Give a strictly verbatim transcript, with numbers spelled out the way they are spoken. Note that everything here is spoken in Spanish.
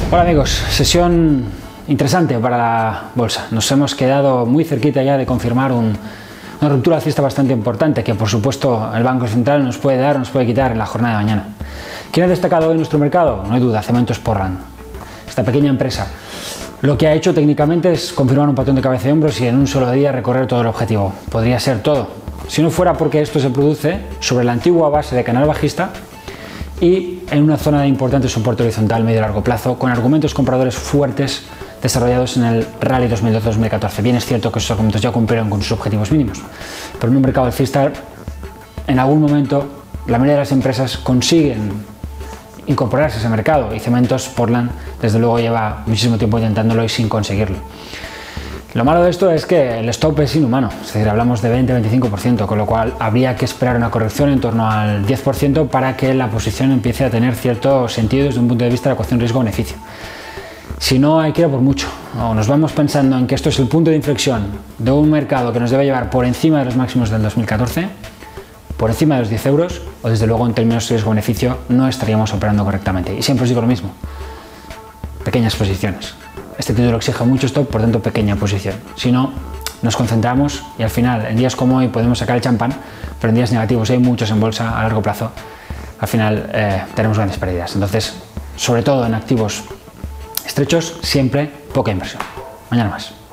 Hola amigos, sesión interesante para la bolsa. Nos hemos quedado muy cerquita ya de confirmar un, una ruptura alcista bastante importante que por supuesto el Banco Central nos puede dar, nos puede quitar en la jornada de mañana. ¿Quién ha destacado hoy nuestro mercado? No hay duda, Cementos Portland, esta pequeña empresa. Lo que ha hecho técnicamente es confirmar un patrón de cabeza y hombros y en un solo día recorrer todo el objetivo. Podría ser todo. Si no fuera porque esto se produce sobre la antigua base de canal bajista y en una zona de importante soporte horizontal medio y largo plazo, con argumentos compradores fuertes desarrollados en el rally dos mil doce dos mil catorce. Bien es cierto que esos argumentos ya cumplieron con sus objetivos mínimos, pero en un mercado alcista, en algún momento, la mayoría de las empresas consiguen incorporarse a ese mercado y Cementos Portland, desde luego, lleva muchísimo tiempo intentándolo y sin conseguirlo. Lo malo de esto es que el stop es inhumano, es decir, hablamos de veinte a veinticinco por ciento, con lo cual habría que esperar una corrección en torno al diez por ciento para que la posición empiece a tener cierto sentido desde un punto de vista de la ecuación riesgo-beneficio. Si no, hay que ir a por mucho, o nos vamos pensando en que esto es el punto de inflexión de un mercado que nos debe llevar por encima de los máximos del dos mil catorce, por encima de los diez euros, o desde luego en términos riesgo-beneficio no estaríamos operando correctamente. Y siempre os digo lo mismo, pequeñas posiciones. Este título exige mucho stop, por tanto pequeña posición. Si no, nos concentramos y al final, en días como hoy podemos sacar el champán, pero en días negativos, hay muchos en bolsa a largo plazo, al final eh, tenemos grandes pérdidas. Entonces, sobre todo en activos estrechos, siempre poca inversión. Mañana más.